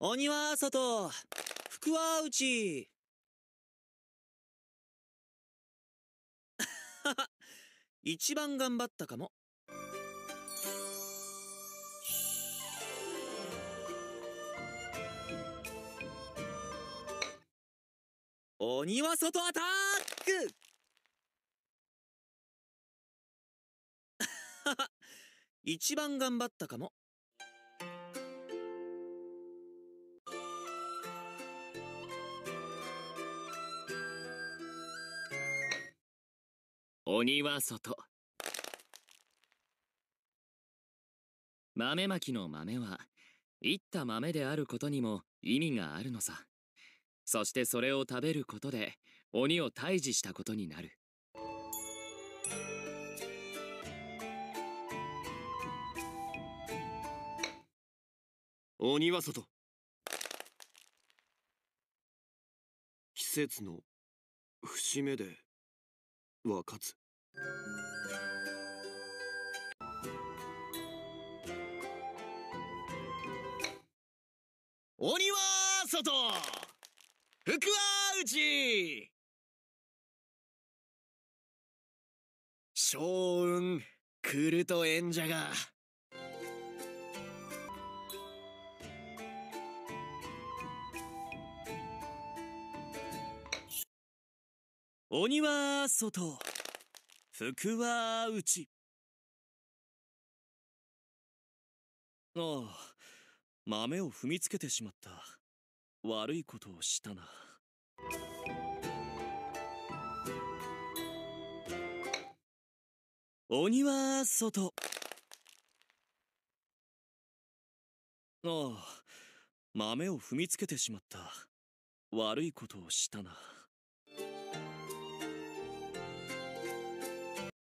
鬼は外、福は内。一番頑張ったかも。鬼は外アタック。一番頑張ったかも。 鬼は外。豆まきの豆はいった豆であることにも意味があるのさ。そしてそれを食べることで鬼を退治したことになる。 鬼は外。季節の節目では勝つ。 鬼は外、福は内。 勝運来ると演者が。 鬼は外、福は内。ああ、豆を踏みつけてしまった。悪いことをしたな。鬼は外。ああ、豆を踏みつけてしまった。悪いことをしたな。